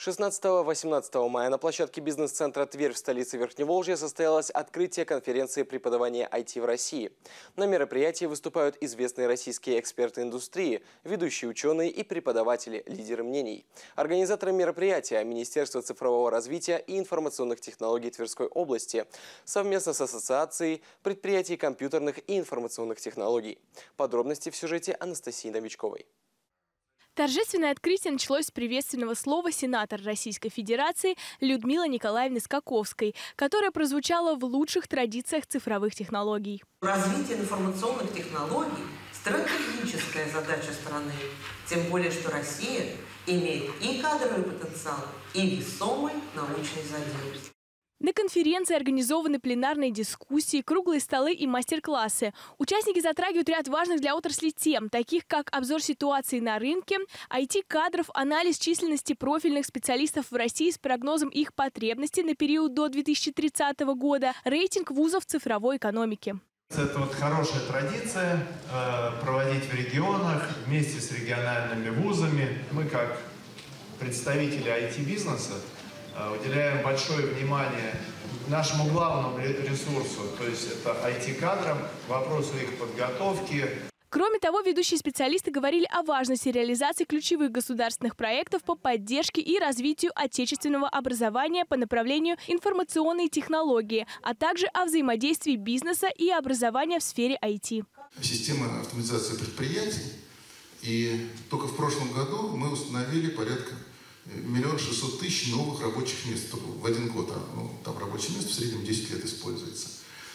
16-18 мая на площадке бизнес-центра «Тверь» в столице Верхневолжья состоялось открытие конференции преподавания IT в России. На мероприятии выступают известные российские эксперты индустрии, ведущие ученые и преподаватели, лидеры мнений. Организаторы мероприятия – Министерство цифрового развития и информационных технологий Тверской области совместно с Ассоциацией предприятий компьютерных и информационных технологий. Подробности в сюжете Анастасии Новичковой. Торжественное открытие началось с приветственного слова сенатора Российской Федерации Людмилы Николаевны Скаковской, которое прозвучало в лучших традициях цифровых технологий. Развитие информационных технологий – стратегическая задача страны, тем более, что Россия имеет и кадровый потенциал, и весомый научный задел. На конференции организованы пленарные дискуссии, круглые столы и мастер-классы. Участники затрагивают ряд важных для отрасли тем, таких как обзор ситуации на рынке, IT-кадров, анализ численности профильных специалистов в России с прогнозом их потребностей на период до 2030 года, рейтинг вузов цифровой экономики. Это хорошая традиция проводить в регионах вместе с региональными вузами. Мы как представители IT-бизнеса уделяем большое внимание нашему главному ресурсу, то есть это IT-кадрам, вопросу их подготовки. Кроме того, ведущие специалисты говорили о важности реализации ключевых государственных проектов по поддержке и развитию отечественного образования по направлению информационные технологии, а также о взаимодействии бизнеса и образования в сфере IT. Система автоматизации предприятий, и только в прошлом году мы установили порядка 1 600 000 новых рабочих мест в один год. Там рабочее место в среднем 10 лет используется.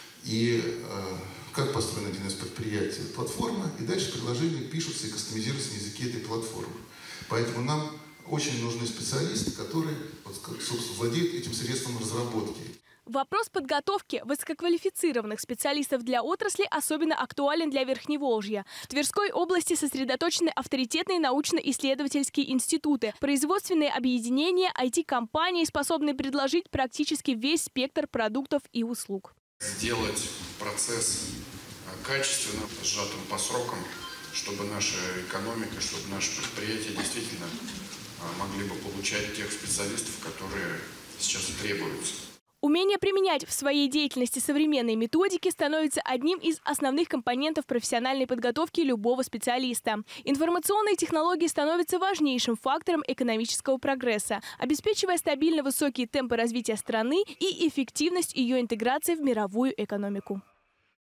И как построен один из предприятий? Платформа, и дальше приложения пишутся и кастомизируются на языке этой платформы. Поэтому нам очень нужны специалисты, которые, собственно, владеют этим средством разработки. Вопрос подготовки высококвалифицированных специалистов для отрасли особенно актуален для Верхневолжья. В Тверской области сосредоточены авторитетные научно-исследовательские институты, производственные объединения, IT-компании, способные предложить практически весь спектр продуктов и услуг. Сделать процесс качественным, сжатым по срокам, чтобы наша экономика, чтобы наши предприятия действительно могли бы получать тех специалистов, которые сейчас требуются. Умение применять в своей деятельности современные методики становится одним из основных компонентов профессиональной подготовки любого специалиста. Информационные технологии становятся важнейшим фактором экономического прогресса, обеспечивая стабильно высокие темпы развития страны и эффективность ее интеграции в мировую экономику.